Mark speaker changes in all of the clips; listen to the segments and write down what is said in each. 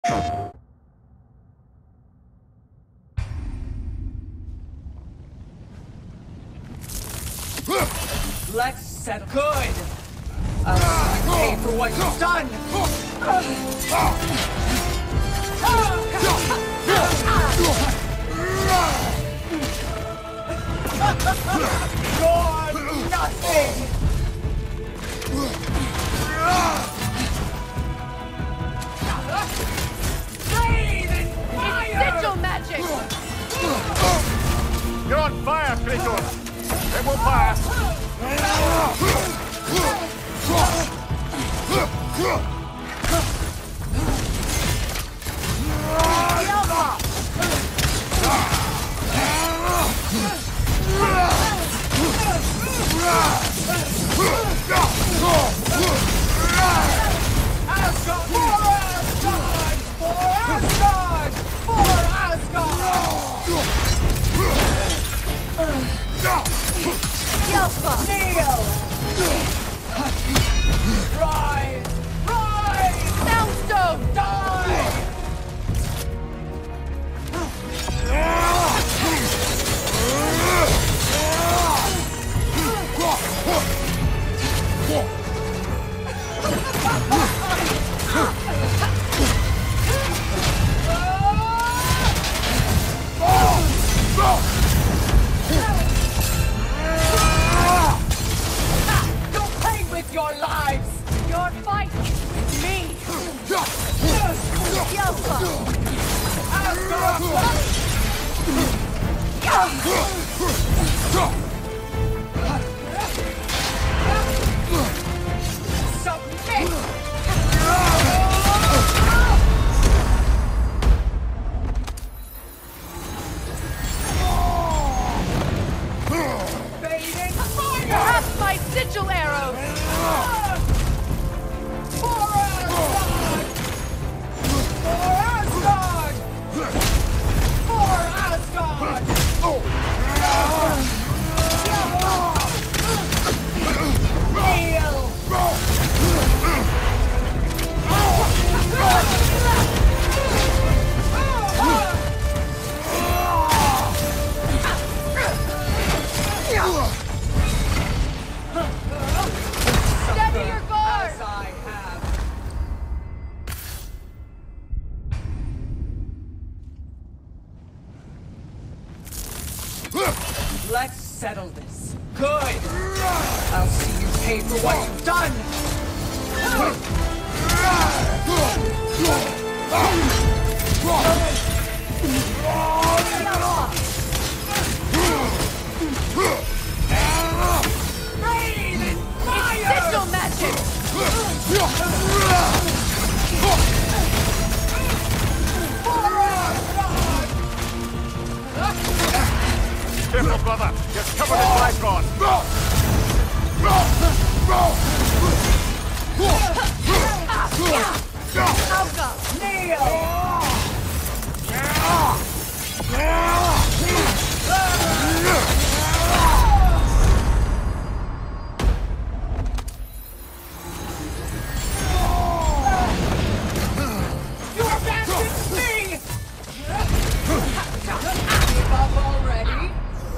Speaker 1: Let's settle. Good! I'll pay for what you've done! You're nothing! Blade and fire!
Speaker 2: Sigil magic!
Speaker 3: You're on fire, Kratos! It will pass!
Speaker 1: Rise! Rise!
Speaker 2: Soundstone!
Speaker 1: Die! Don't play with your lives!
Speaker 2: Your fight is with me! Yelpa!
Speaker 1: Submit! Fading fire!
Speaker 2: Have my sigil arrows!
Speaker 1: For Asgard! For Asgard! For Asgard! Kneel!
Speaker 2: Steady your guard!
Speaker 1: As I have. Let's settle this. Good! I'll see you pay for what you've done! Rain and fire!
Speaker 2: Sigil magic!
Speaker 3: Careful, brother! You're covered in Lycon!
Speaker 2: Alka!
Speaker 1: Kneel! You abandoned me! Give up already?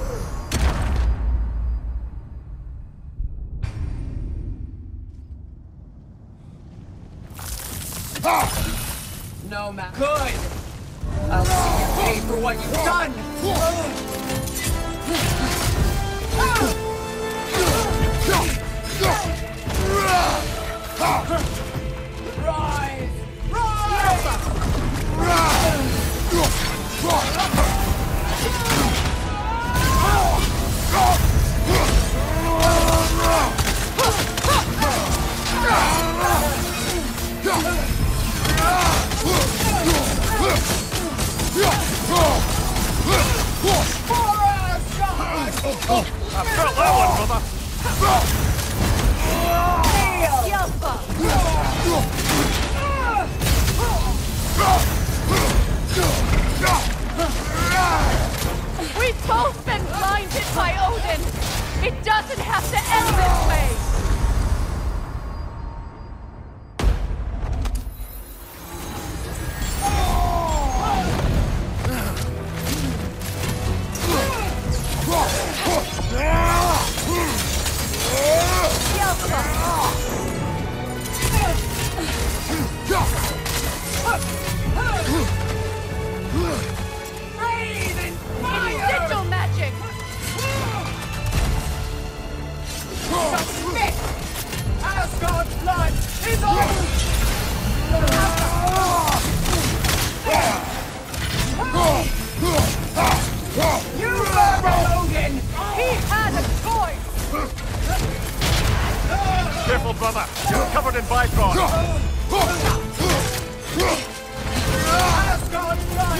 Speaker 1: No matter. Good! I'll see you pay for what you've done! Rise!
Speaker 3: I felt that one, brother!
Speaker 2: Yelpa!
Speaker 3: brother. You're covered in Bifrost.
Speaker 1: Asgard, run!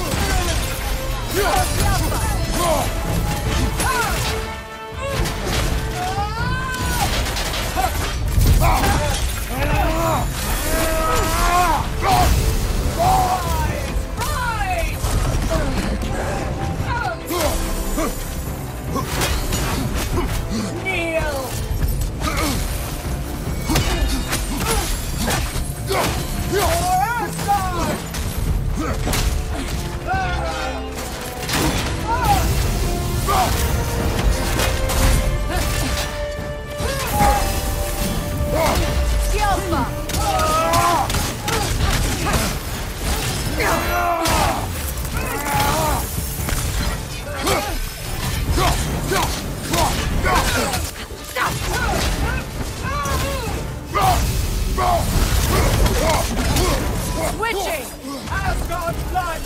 Speaker 2: Switching!
Speaker 1: Asgard blood!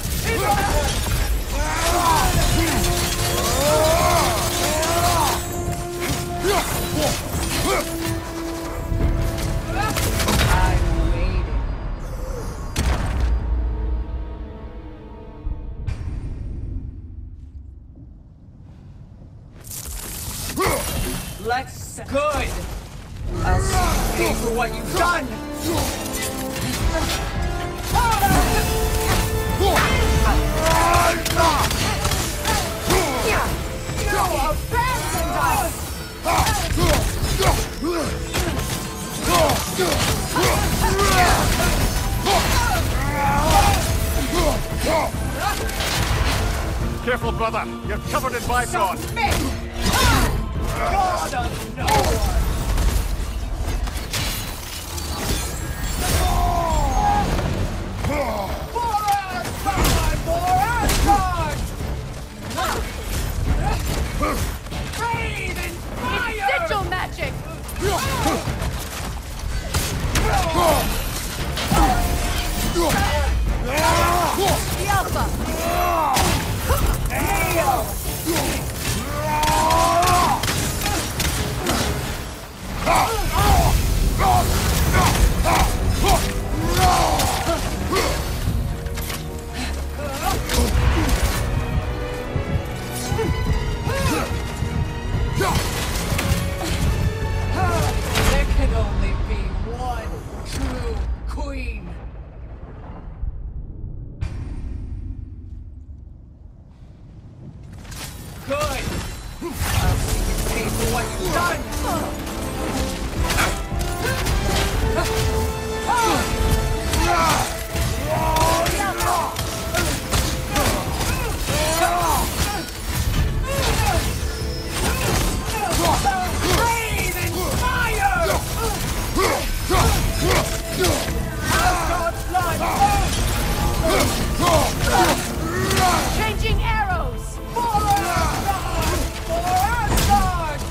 Speaker 1: I'm waiting. Let's good. I'll see you pay for what you've done.
Speaker 3: Careful, brother. You're covered in Bifrost.
Speaker 1: God of no one.
Speaker 2: It's sigil magic! The Alpha!
Speaker 1: There can only be one true queen. Good. I'll see you pay for what you've done. Breathe in fire! Asgard's blood!
Speaker 2: Changing arrows!
Speaker 1: For Asgard!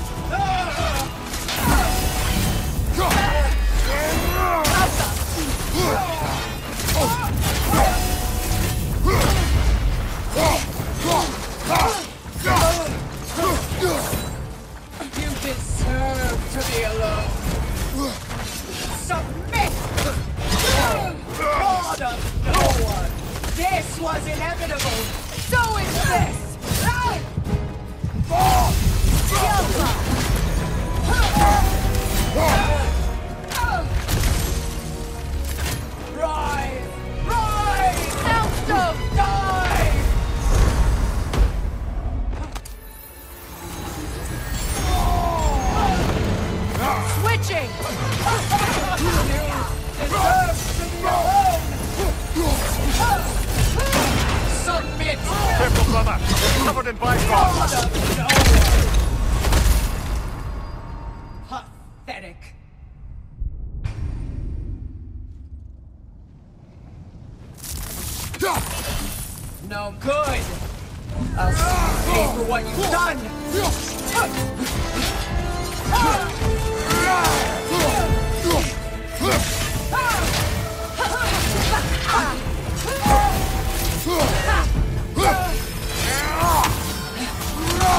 Speaker 1: You deserve to be alone. Submit! God of no one! This was inevitable!
Speaker 2: So is this! The Alpha!
Speaker 1: Rise! Rise!
Speaker 2: Soundstone!
Speaker 1: Die!
Speaker 2: Switching!
Speaker 1: You deserve to be alone! Submit!
Speaker 3: Careful, brother. You're covered in Bifrost.
Speaker 1: God of no one! Pathetic! No good! I'll see you pay for what you've done!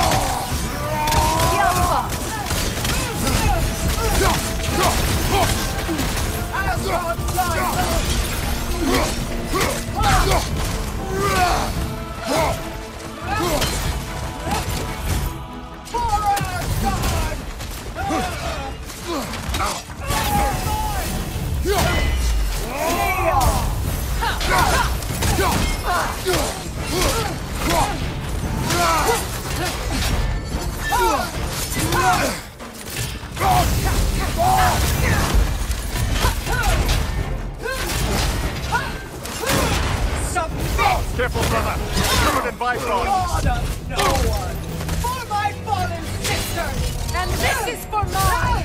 Speaker 2: The Alpha!
Speaker 1: Submit!
Speaker 3: Careful, brother. Covered in bifrost.
Speaker 1: God of no one! For my fallen sisters!
Speaker 2: And this is for mine!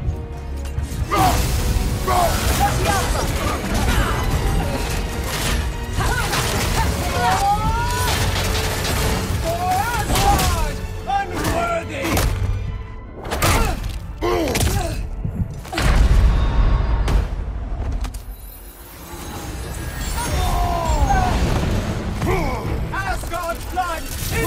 Speaker 1: For Asgard! Unworthy! Asgard's blood is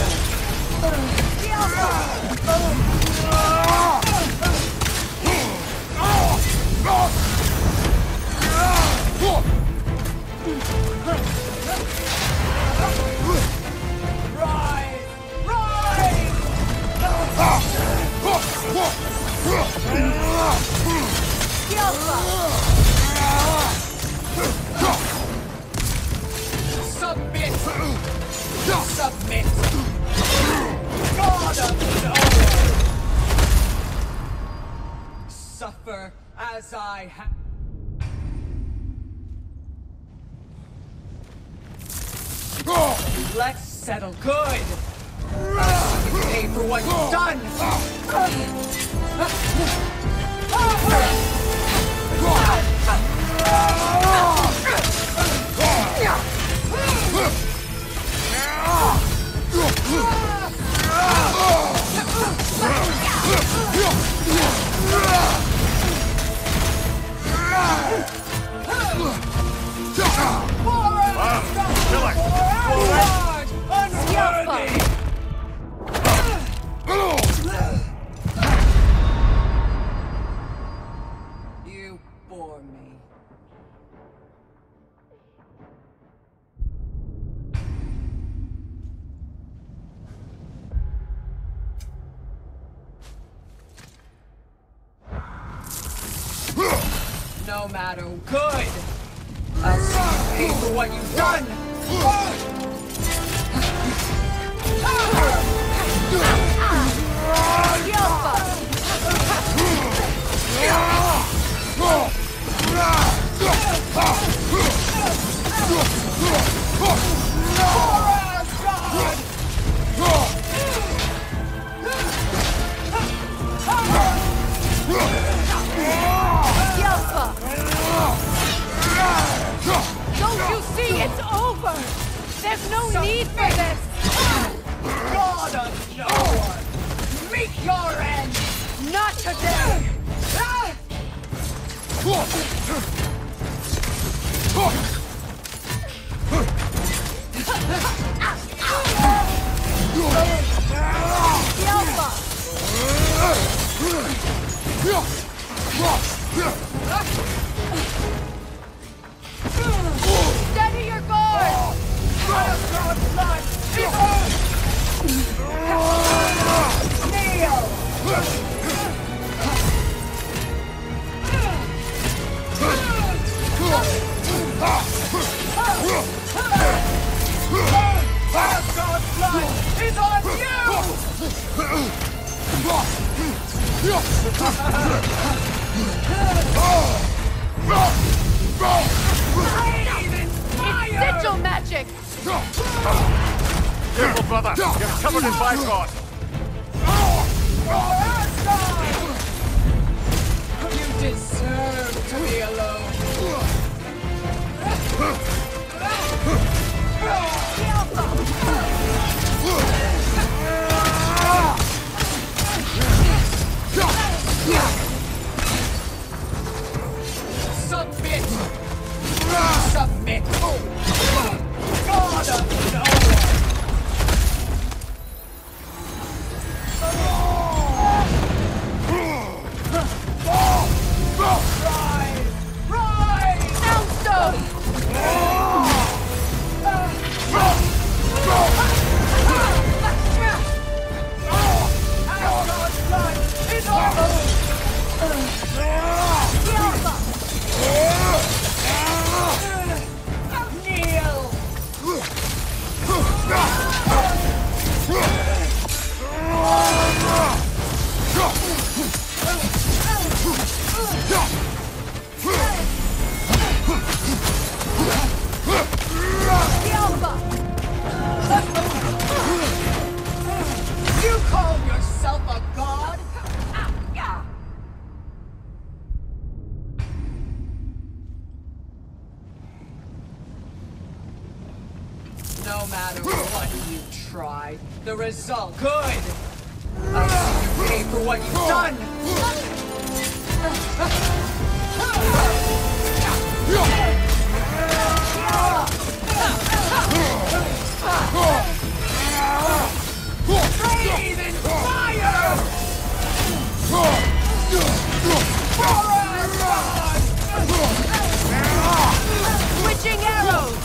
Speaker 1: Rise! Rise! Submit! Submit! God of no one! Suffer as I have. Let's settle good! You pay for what you've done!
Speaker 3: Kill it.
Speaker 1: Unworthy! You bore me. No matter good. I'll see you pay for what you've done.
Speaker 2: Don't you see? It's over! There's no need for this!
Speaker 1: God of no one! Meet your end!
Speaker 2: Not today! Steady your guard!
Speaker 1: Asgard's blood is Kneel! Asgard's blood is on
Speaker 2: It's sigil magic!
Speaker 3: Careful, brother. You're covered in bifrost.
Speaker 1: You deserve to be alone. Submit! Submit! God of no one! Rise! No matter what you try, the result good. I'll see you pay for what you've done. Breathe in fire!
Speaker 2: Switching arrows!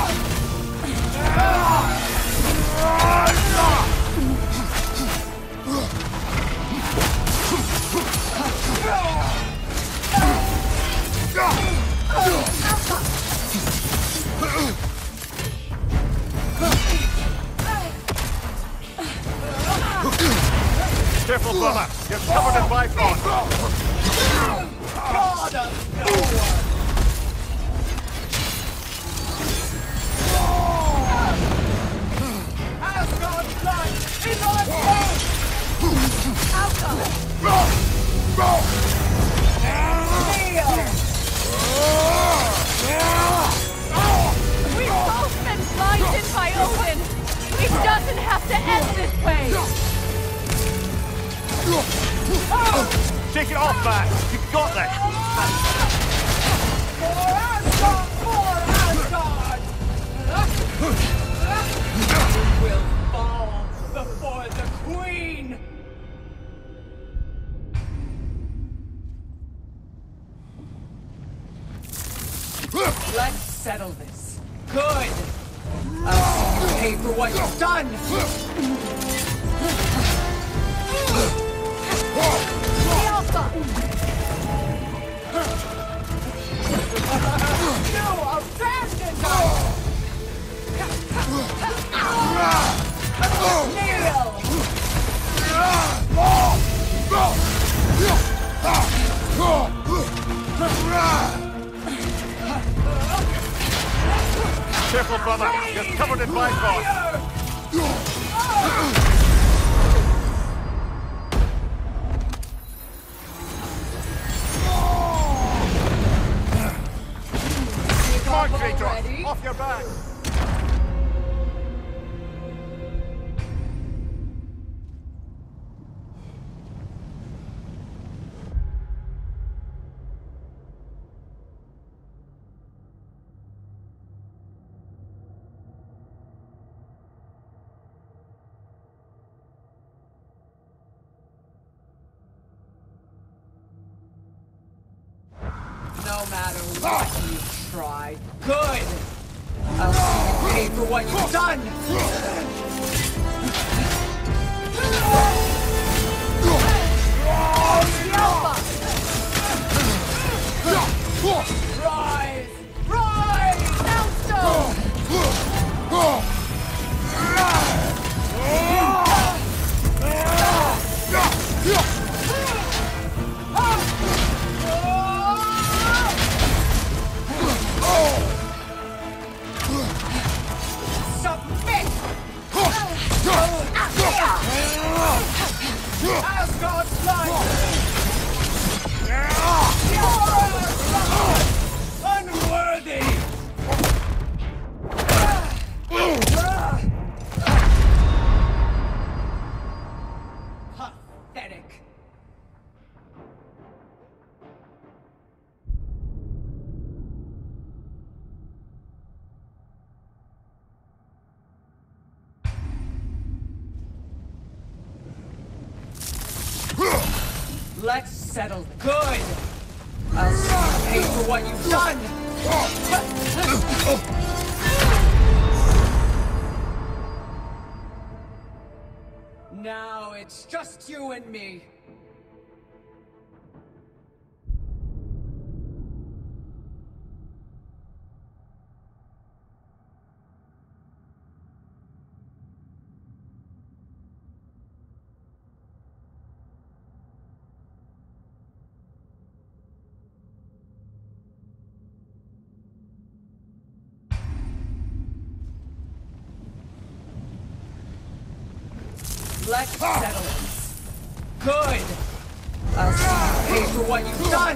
Speaker 3: Careful, Bubba. You're covered in Bifrost.
Speaker 1: God of no one! Asgard's blood is on hold!
Speaker 2: We've both been blinded by Odin! It doesn't have to end this way!
Speaker 3: Shake it off, man. You've got this.
Speaker 1: For Asgard! For Asgard! You will fall before the Queen! Let's settle this. Good! I'll see you pay for what you've done! You abandoned us! Kneel!
Speaker 3: Careful, Bubba. You're covered in Bifrost. Come on, Kratos. Off your back.
Speaker 1: No matter what you try, good! I'll see you pay for what you've done! Rise! Rise! Soundstone! Submit! Asgard's blood! Unworthy! Pathetic! Let's settle this. Good! I'll see you pay for what you've done! Now it's just you and me. Let's settle this. Good! I'll see you pay for what you've done!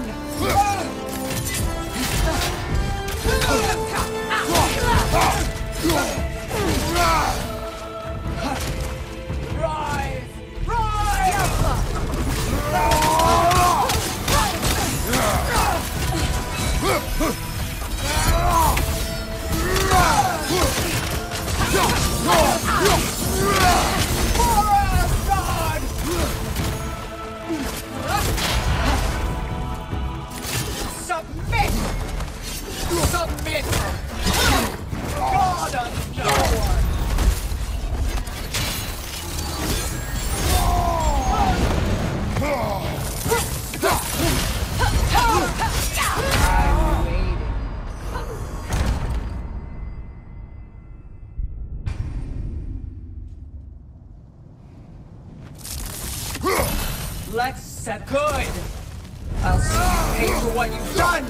Speaker 1: Let's set good. I'll see you pay for what you've done.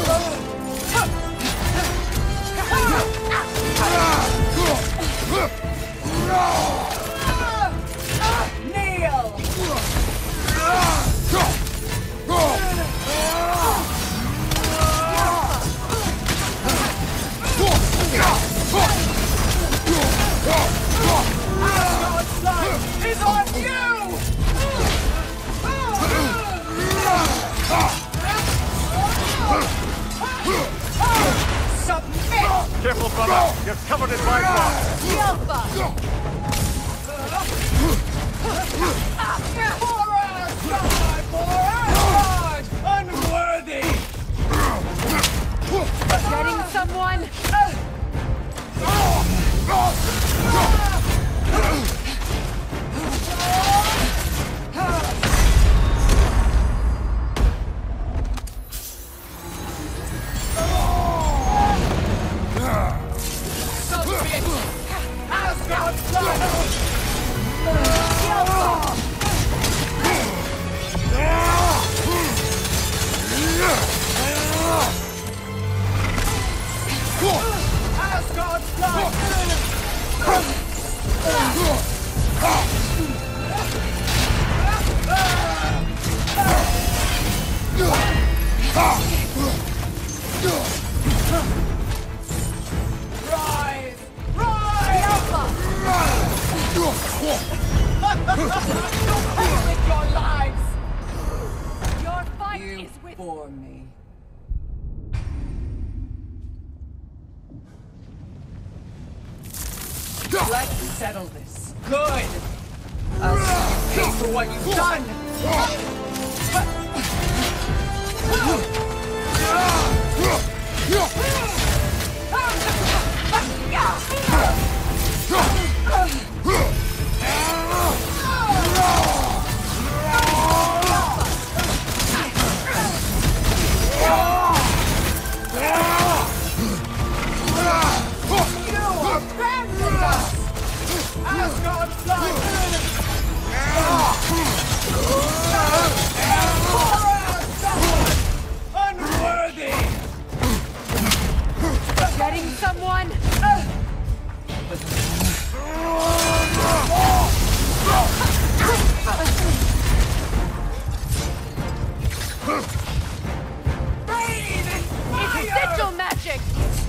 Speaker 1: Kneel. Asgard's life is on you! Submit!
Speaker 3: Careful, brother. You're covered in Bifrost.
Speaker 2: Yelpa!
Speaker 1: For Asgard! For Asgard! Unworthy!
Speaker 2: Getting someone?
Speaker 1: Submit! Asgard's life! Asgard's life! Rise! Rise! Don't play with your lives!
Speaker 2: Your fight
Speaker 1: You
Speaker 2: is with
Speaker 1: bore me. Let's settle this. Good! I'll see you pay for what you've done! You abandoned us! Asgard's life! Unworthy!
Speaker 2: getting someone? It's sigil magic!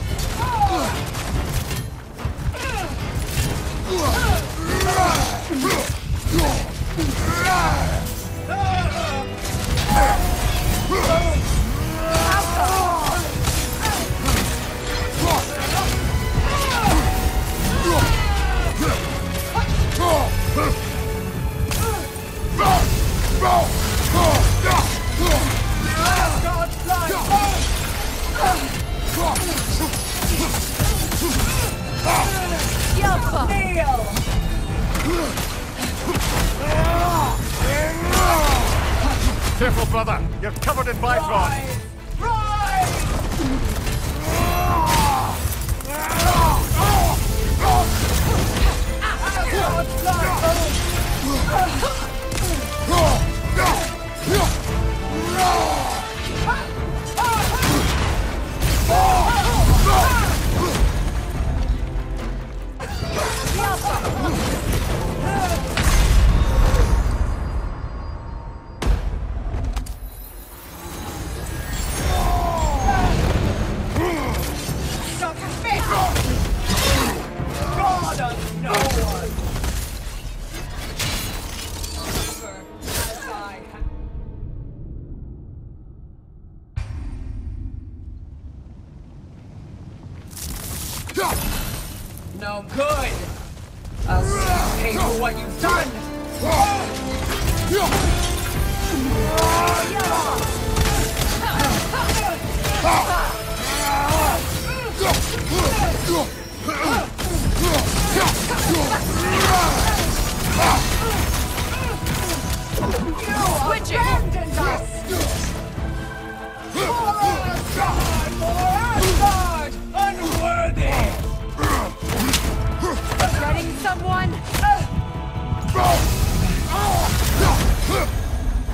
Speaker 3: Careful, brother. You're covered in Bifrost.
Speaker 1: No good! I'll see you pay for what you've done!
Speaker 2: Switching!
Speaker 1: Abandoned us! For Asgard! For Asgard! Unworthy!
Speaker 2: Getting someone?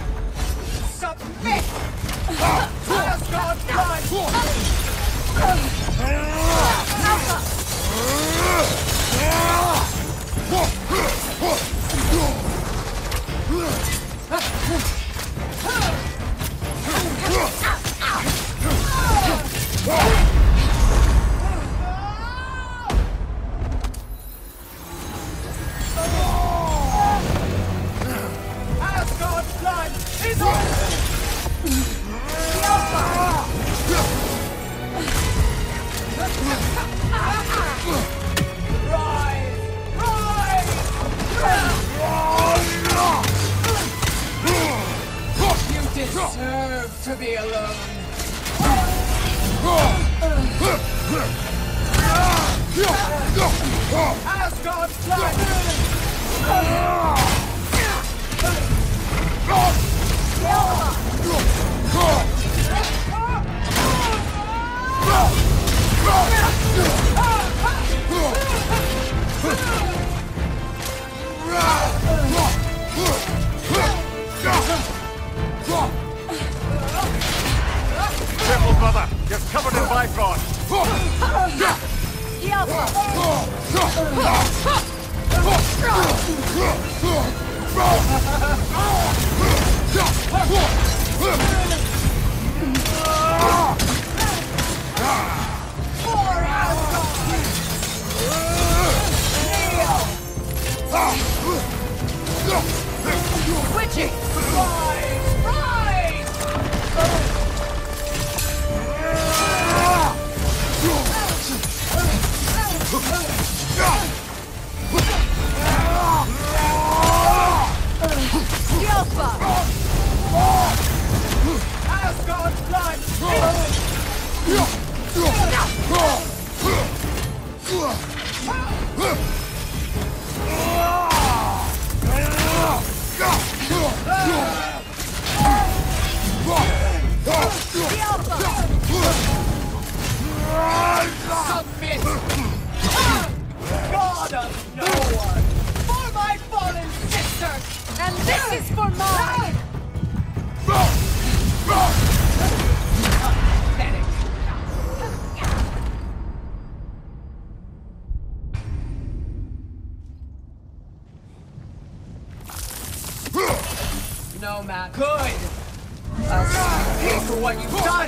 Speaker 1: Asgard's blood!
Speaker 3: Careful, brother. You're covered in Bifrost.
Speaker 2: Switching!
Speaker 1: Rise!
Speaker 2: Yelpa!
Speaker 1: Asgard's blood! Submit! God of no one! For my fallen sister!
Speaker 2: And this is for mine!
Speaker 1: Pathetic! No, Matt. Good! I'll pay for what you've done!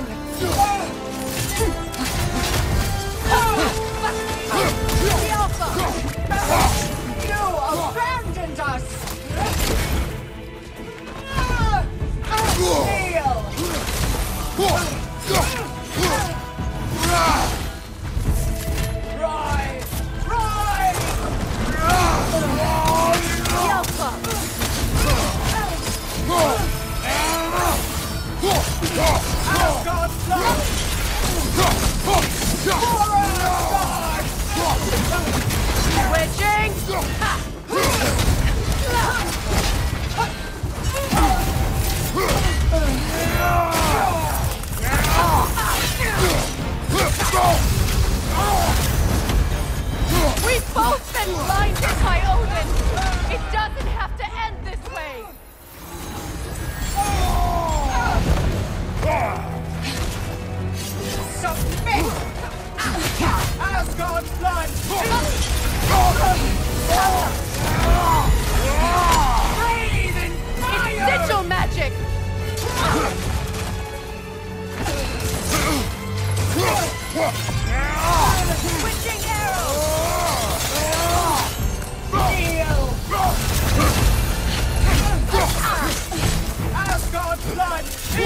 Speaker 1: You abandoned us! Kneel! Rise! Rise! Asgard's blood!
Speaker 2: Switching! We've both been blinded by Odin! It doesn't have to end this way!
Speaker 1: Submit! Asgard's blood! Breathe in fire!
Speaker 2: Sigil magic! Switching arrows!
Speaker 1: Kneel! Asgard's blood!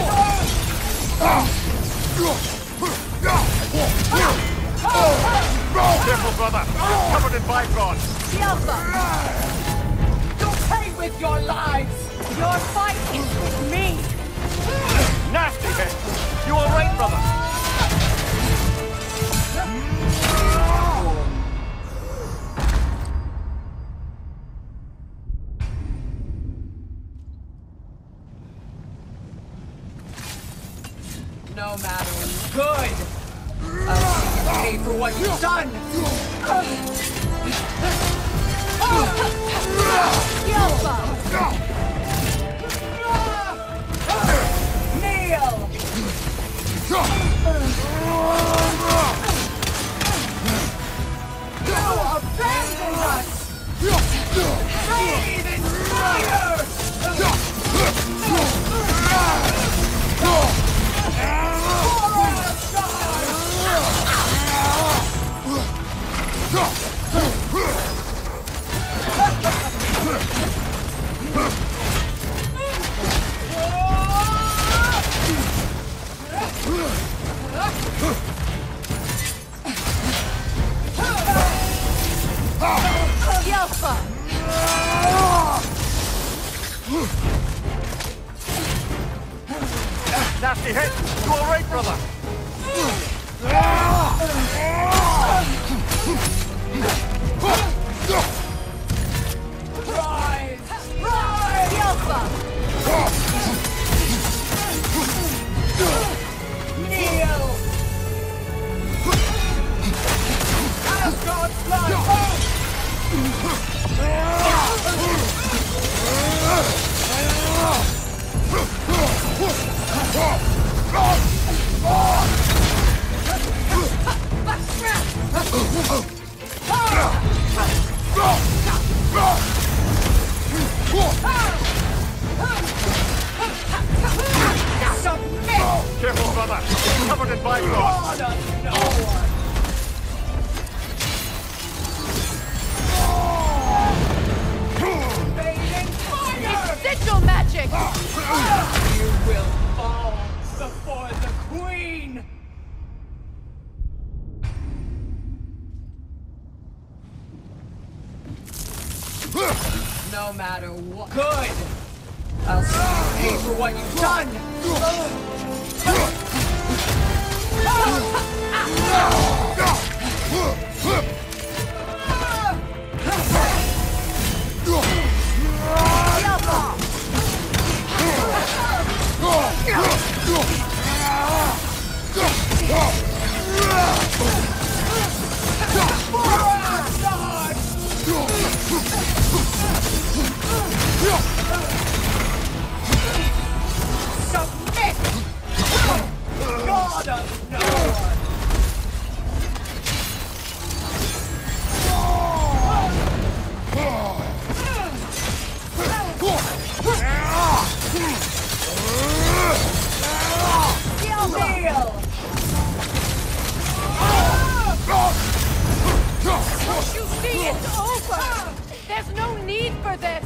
Speaker 3: Careful, brother. You're covered in Bifrost.
Speaker 1: Don't play with your lives!
Speaker 2: Your fight is with me!
Speaker 3: Nasty hit. You all right, brother?
Speaker 1: No matter. Good! I'll pay for what you've done!
Speaker 2: Yelpa!
Speaker 1: Kneel! You abandoned us! Breathe in fire!
Speaker 2: Yelpa!
Speaker 3: Nasty hit. You all right, brother?
Speaker 1: No matter what. Good! I'll see you pay for what you've done! Submit! God of no one!
Speaker 2: Don't you see it's over? There's no need for this!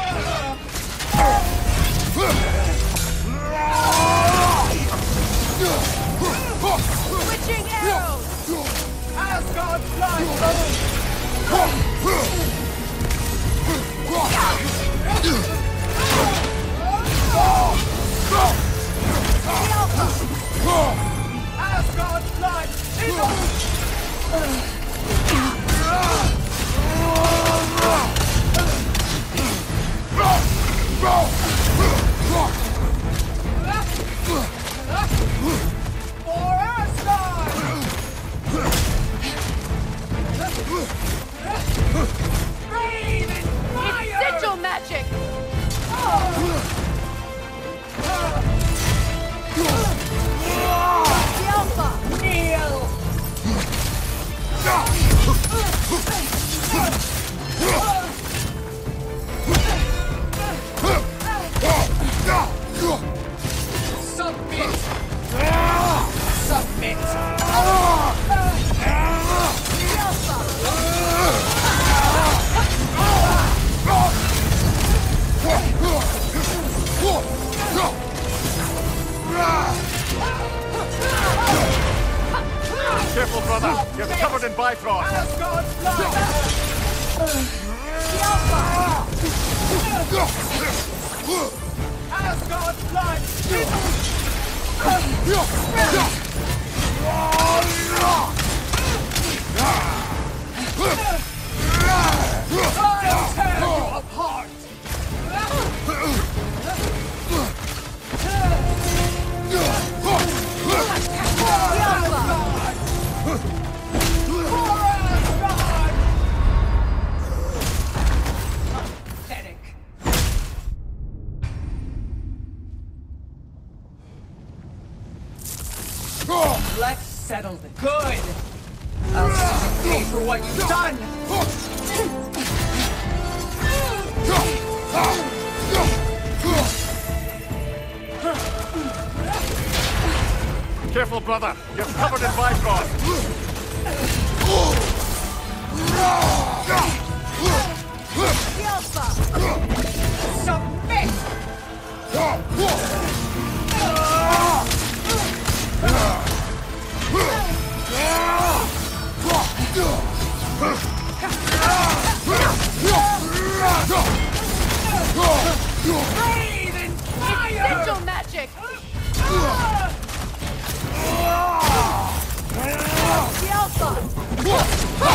Speaker 2: Switching arrows!
Speaker 1: Asgard's blood! Asgard's blood! For Asgard! Breathe in fire!
Speaker 2: It's sigil magic! The Alpha!
Speaker 1: Kneel! Submit! Submit!
Speaker 3: Careful, brother. You're covered in Bifrost.
Speaker 1: Asgard's blood! Asgard's blood! I'll tear you apart! Pathetic. Let's settle the good. I'll see you pay for what you've done.
Speaker 3: Careful, brother. You're covered in Bifrost.
Speaker 2: The Alpha!
Speaker 1: Submit! Breathe in fire!
Speaker 2: Sigil magic! The Alpha!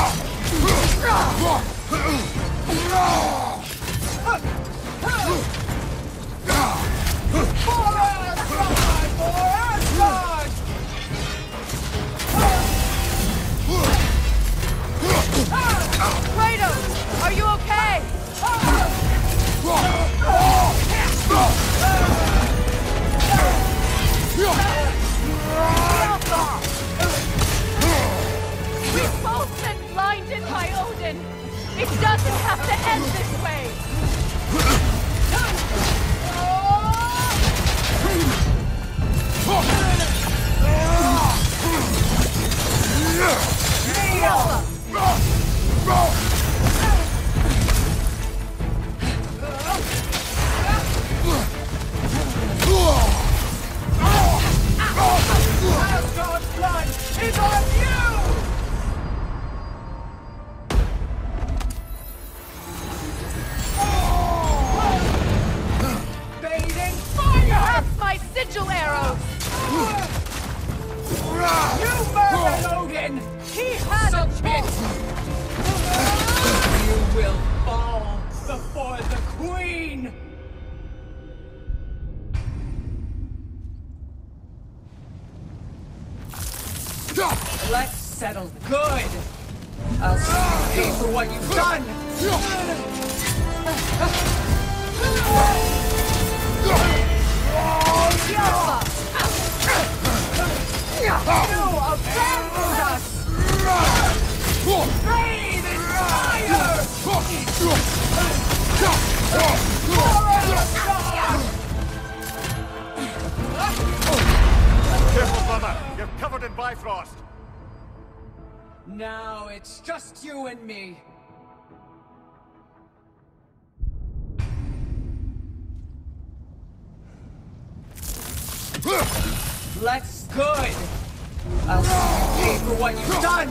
Speaker 1: For Asgard! For Asgard!
Speaker 2: Kratos! Are you okay? We've both been blinded by Odin! It doesn't have to end this way!
Speaker 1: Asgard's blood is on you! No, good. I'll pay for what you've done. You abandoned us! Bathe in fire!
Speaker 3: Careful, brother. You're covered in Bifrost.
Speaker 1: Now it's just you and me. Let's good. I'll pay for what you've done.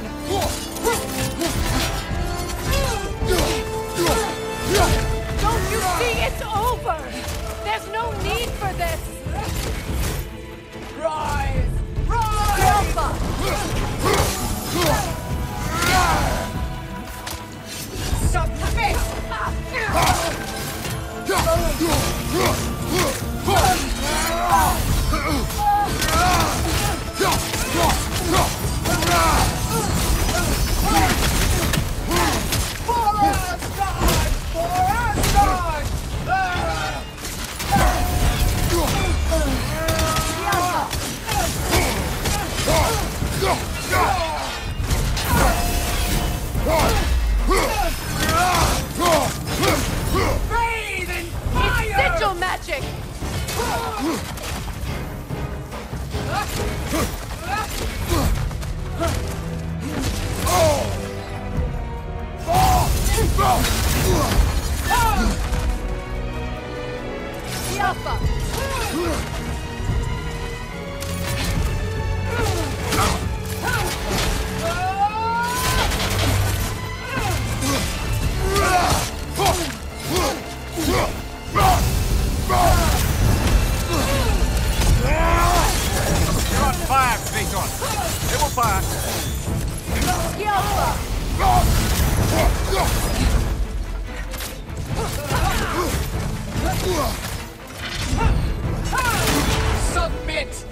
Speaker 2: Don't you see it's over? There's no need for this.
Speaker 1: Rise! Rise!
Speaker 2: Alpha!
Speaker 1: Submit! For Asgard! For Asgard! Bathe in fire!
Speaker 2: It's sigil magic! The Alpha!
Speaker 3: You're on fire, Kratos. It will pass.
Speaker 2: The Alpha!
Speaker 1: Submit!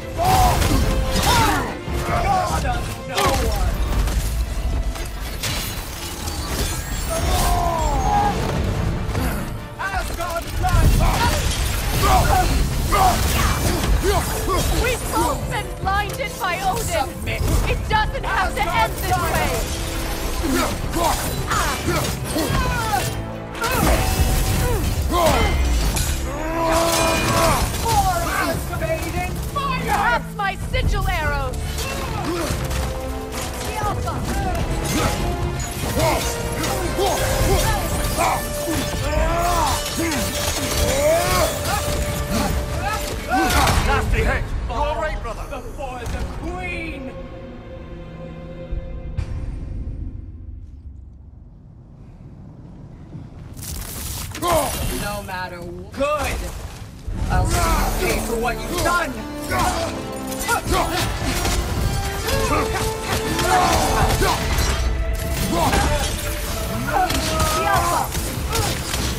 Speaker 1: God of no one! Asgard
Speaker 2: We've both been blinded by Odin!
Speaker 1: Submit!
Speaker 2: It doesn't have to end this way!
Speaker 1: More Asgard in fire!
Speaker 2: Perhaps my sigil arrows! The Alpha!
Speaker 3: Nasty hit. You all right, brother?
Speaker 1: Before the Queen! No matter good! I'll pay for what you've done!
Speaker 2: The Alpha!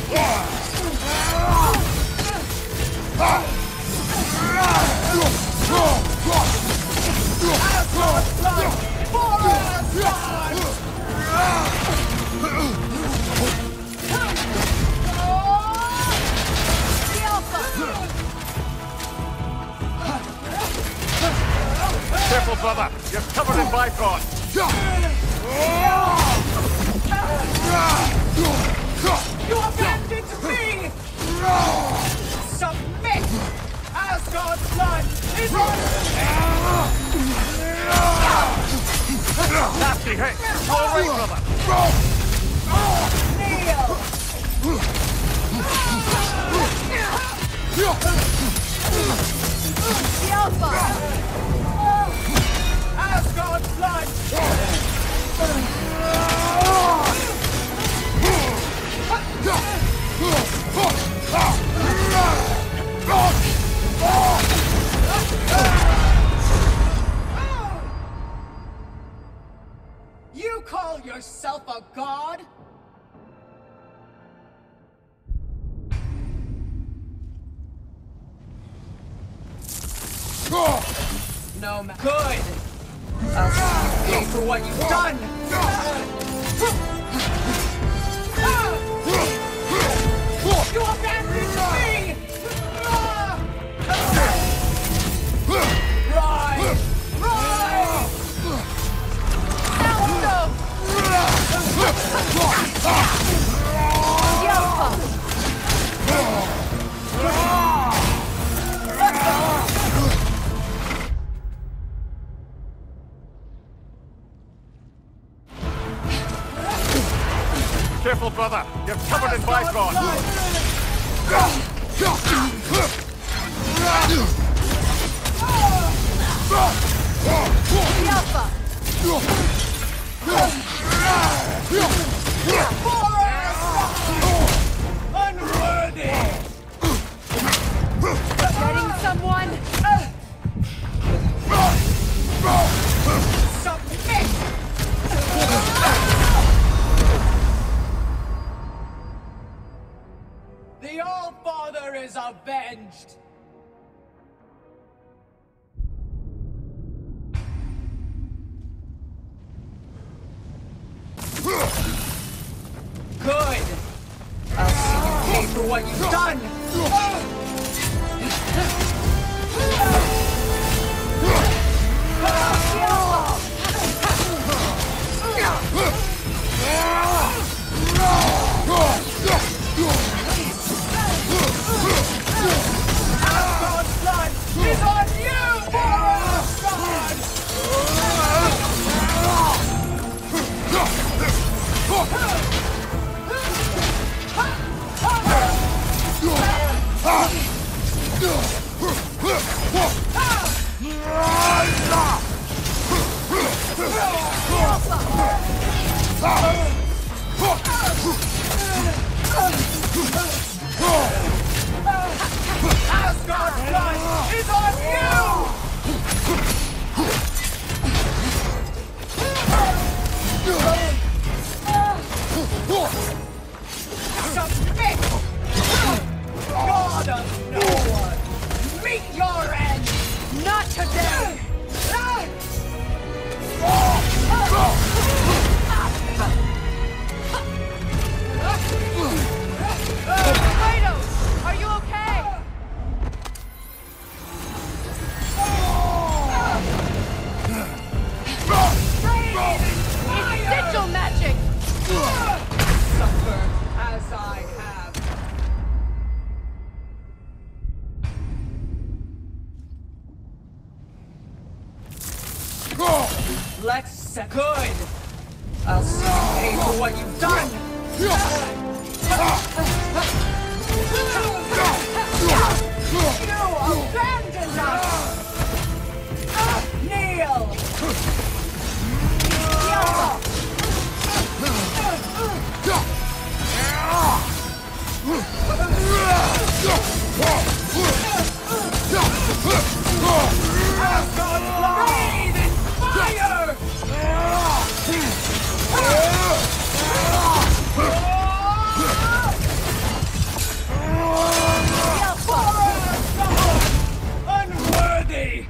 Speaker 2: The Alpha!
Speaker 3: Careful, brother. You're covered in Bifrost.
Speaker 1: You abandoned me! Submit! Asgard's blood is on...
Speaker 3: Nasty hit. You all right, brother?
Speaker 1: Kneel!
Speaker 2: The Alpha!
Speaker 1: Asgard's blood! You call yourself a god? No, good. I'll pay for what you've done! You abandoned me! Rise! Rise!
Speaker 3: Careful, brother. You're covered in Bifrost.
Speaker 1: Unworthy!
Speaker 2: Getting someone?
Speaker 1: Submit! The All-Father is avenged! Good! I'll see you pay for what you've done! Asgard's blood is on you, Asgard! Asgard's blood is on you! Submit! God of no one! Meet your end!
Speaker 2: Not today! Kratos! Are you okay? It's sigil magic!
Speaker 1: Suffer as I have. Let's set good. I'll see you pay for what you've done. You abandoned us. Kneel. Asgard's blood in fire. Unworthy!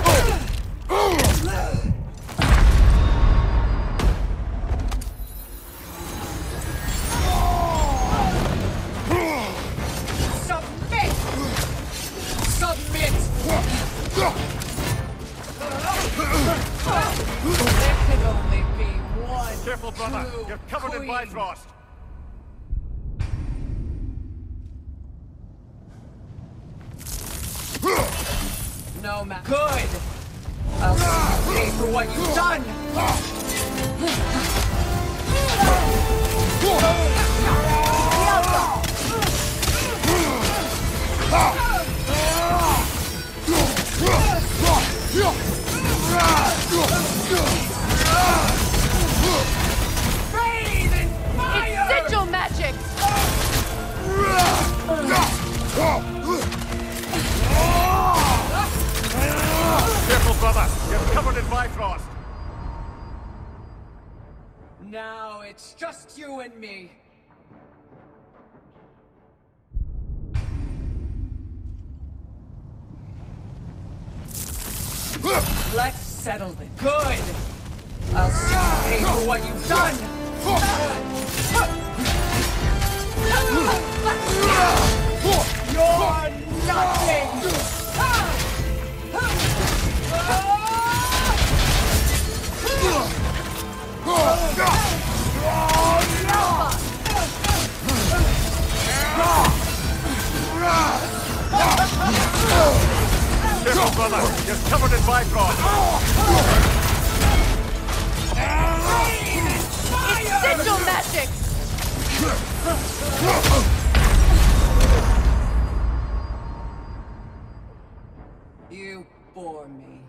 Speaker 1: Submit! Submit! There can only be one.
Speaker 3: Careful, brother.
Speaker 1: true
Speaker 3: You're covered in
Speaker 1: queen.
Speaker 3: Bifrost.
Speaker 1: No matter. Good! I'll see you pay for what you've done! Bathe in fire!
Speaker 2: It's sigil magic!
Speaker 3: Careful, brother. You're covered in Bifrost.
Speaker 1: Now it's just you and me. Let's settle it. Good! I'll see you pay for what you've done! You're nothing!
Speaker 3: Careful, brother. You're covered in Bifrost.
Speaker 2: It's sigil magic!
Speaker 1: You bore me.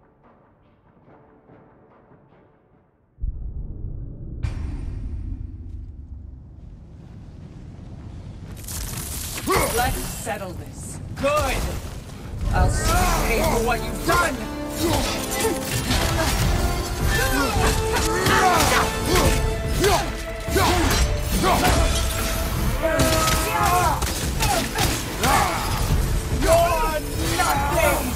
Speaker 1: Let's settle this. Good! I'll see you pay for what you've done! You're nothing!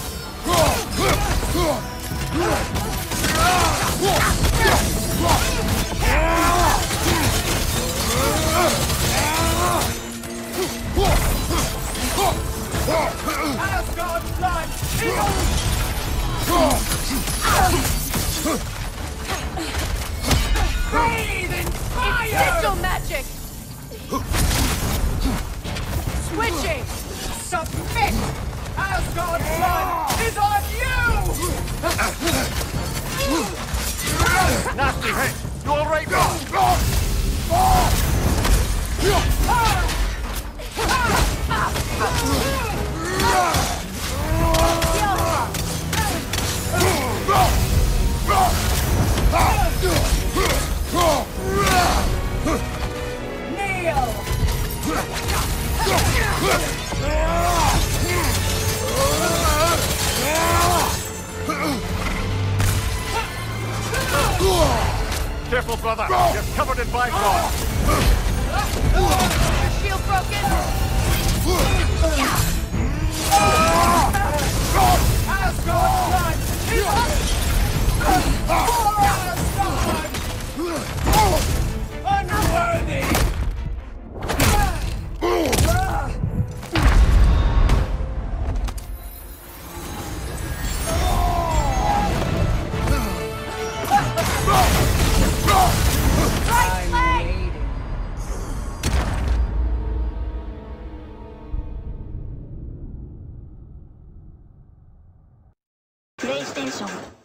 Speaker 1: Asgard's blood breathe in fire!
Speaker 2: Sigil magic! Switching!
Speaker 1: Submit! Asgard's blood is on you!
Speaker 3: Nasty hit. You all right, Careful, brother. You're covered in Bifrost.
Speaker 2: Your shield broken?
Speaker 1: Asgard's blood is for Asgard! Unworthy!
Speaker 4: PlayStation